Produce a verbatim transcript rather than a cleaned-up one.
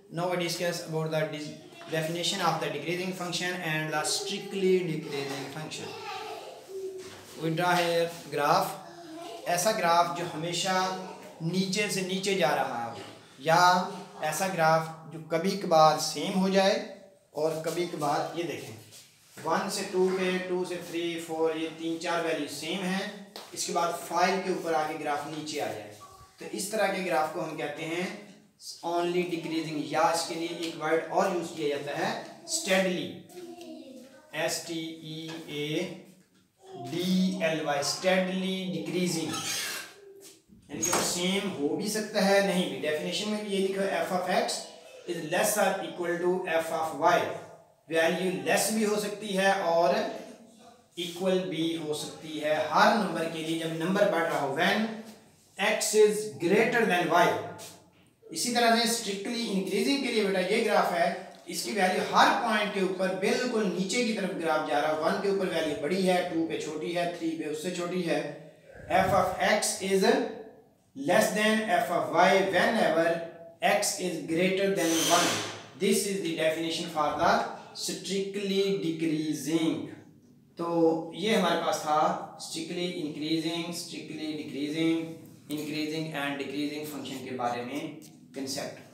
Now we discuss about the definition of the decreasing function and the strictly decreasing function. We draw here graph. ऐसा graph जो हमेशा नीचे से नीचे जा रहा हो, या ऐसा ग्राफ जो कभी कभार सेम हो जाए और कभी कभार, ये देखें वन से टू पे, टू से थ्री फोर, ये तीन चार वैल्यू सेम हैं, इसके बाद फाइव के ऊपर आके ग्राफ नीचे आ जाए, तो इस तरह के ग्राफ को हम कहते हैं ओनली डिक्रीजिंग, या इसके लिए एक वर्ड और यूज किया जाता है steadily, S T E A D L Y, steadily decreasing, यानी कि वो सेम हो भी सकता है नहीं भी। डेफिनेशन में भी ये लिखा है F of X is less और equal to F of Y, value less भी हो सकती है और इक्वल भी हो सकती है हर नंबर के लिए जब नंबर बढ़ रहा हो, when X is greater than Y. इसी तरह से स्ट्रिक्टली इंक्रीजिंग के लिए बेटा ये ग्राफ है, इसकी वैल्यू हर पॉइंट के ऊपर बिल्कुल नीचे की तरफ ग्राफ जा रहा है, वन के ऊपर वैल्यू बड़ी है, टू पे छोटी है, थ्री पे उससे छोटी है। F of X is less than F of Y whenever X is greater than one. This is the definition for the strictly decreasing. तो ये हमारे पास था strictly increasing, strictly decreasing, increasing and decreasing function के बारे में concept.